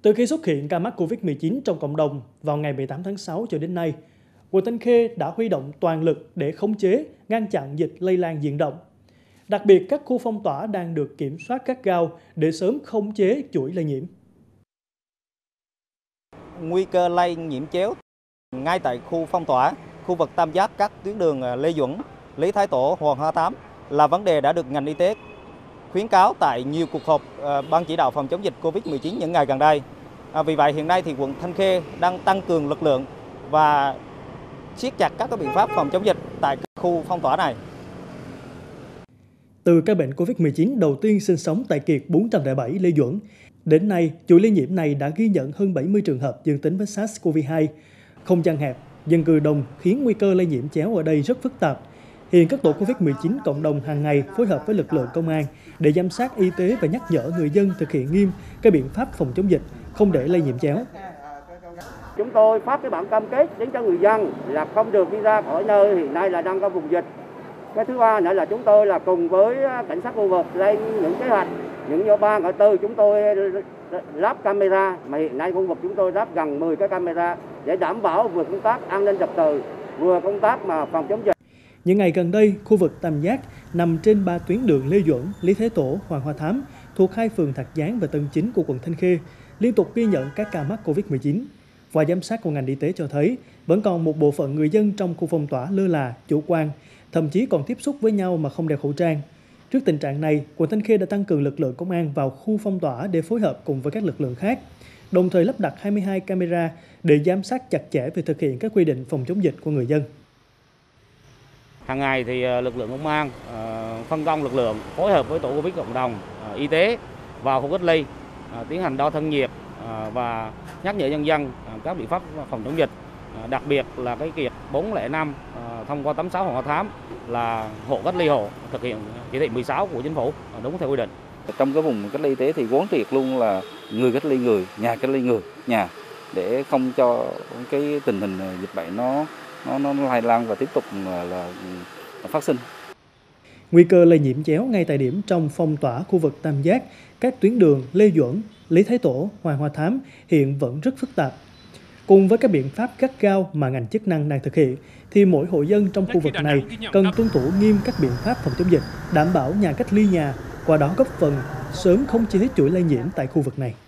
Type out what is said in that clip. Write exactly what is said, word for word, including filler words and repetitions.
Từ khi xuất hiện ca mắc Covid mười chín trong cộng đồng vào ngày mười tám tháng sáu cho đến nay, quận Thanh Khê đã huy động toàn lực để khống chế, ngăn chặn dịch lây lan diện rộng. Đặc biệt, các khu phong tỏa đang được kiểm soát gắt gao để sớm khống chế chuỗi lây nhiễm. Nguy cơ lây nhiễm chéo ngay tại khu phong tỏa, khu vực tam giác các tuyến đường Lê Duẩn, Lý Thái Tổ, Hoàng Hoa Thám là vấn đề đã được ngành y tế khuyến cáo tại nhiều cuộc họp Ban chỉ đạo phòng chống dịch Covid mười chín những ngày gần đây. À, vì vậy hiện nay thì quận Thanh Khê đang tăng cường lực lượng và siết chặt các biện pháp phòng chống dịch tại khu phong tỏa này. Từ ca bệnh Covid mười chín đầu tiên sinh sống tại kiệt bốn trăm lẻ bảy Lê Duẩn, đến nay chuỗi lây nhiễm này đã ghi nhận hơn bảy mươi trường hợp dương tính với SARS-xê o vê hai. Không gian hẹp, dân cư đông khiến nguy cơ lây nhiễm chéo ở đây rất phức tạp. Hiện các tổ Covid mười chín cộng đồng hàng ngày phối hợp với lực lượng công an để giám sát y tế và nhắc nhở người dân thực hiện nghiêm các biện pháp phòng chống dịch, không để lây nhiễm chéo. Chúng tôi phát cái bản cam kết đến cho người dân là không được đi ra khỏi nơi hiện nay là đang có vùng dịch. Cái thứ ba nữa là chúng tôi là cùng với cảnh sát khu vực lên những kế hoạch, những ngõ ba ngõ tư chúng tôi lắp camera, mà hiện nay khu vực chúng tôi lắp gần mười cái camera để đảm bảo vừa công tác an ninh trật tự, vừa công tác mà phòng chống dịch. Những ngày gần đây, khu vực Tam Giác nằm trên ba tuyến đường Lê Duẩn, Lý Thái Tổ, Hoàng Hoa Thám thuộc hai phường Thạc Gián và Tân Chính của quận Thanh Khê liên tục ghi nhận các ca mắc Covid mười chín. Qua giám sát của ngành y tế cho thấy, vẫn còn một bộ phận người dân trong khu phong tỏa lơ là, chủ quan, thậm chí còn tiếp xúc với nhau mà không đeo khẩu trang. Trước tình trạng này, quận Thanh Khê đã tăng cường lực lượng công an vào khu phong tỏa để phối hợp cùng với các lực lượng khác, đồng thời lắp đặt hai mươi hai camera để giám sát chặt chẽ về thực hiện các quy định phòng chống dịch của người dân. Hàng ngày thì lực lượng công an phân công lực lượng phối hợp với tổ Covid cộng đồng, y tế vào khu cách ly, tiến hành đo thân nhiệt và nhắc nhở nhân dân các biện pháp phòng chống dịch. Đặc biệt là cái kiệt bốn không năm thông qua tám mươi sáu Hoàng Hoa Thám là hộ cách ly hộ thực hiện chỉ thị mười sáu của chính phủ đúng theo quy định. Trong cái vùng cách ly y tế thì quán triệt luôn là người cách ly người, nhà cách ly người, nhà để không cho cái tình hình dịch bệnh nó nó nó lây lan và tiếp tục là, là phát sinh. Nguy cơ lây nhiễm chéo ngay tại điểm trong phong tỏa khu vực Tam Giác, các tuyến đường Lê Duẩn, Lý Thái Tổ, Hoàng Hoa Thám hiện vẫn rất phức tạp. Cùng với các biện pháp gắt gao mà ngành chức năng đang thực hiện, thì mỗi hộ dân trong khu vực này cần tuân thủ nghiêm các biện pháp phòng chống dịch, đảm bảo nhà cách ly nhà, qua đó góp phần sớm khống chế chuỗi lây nhiễm tại khu vực này.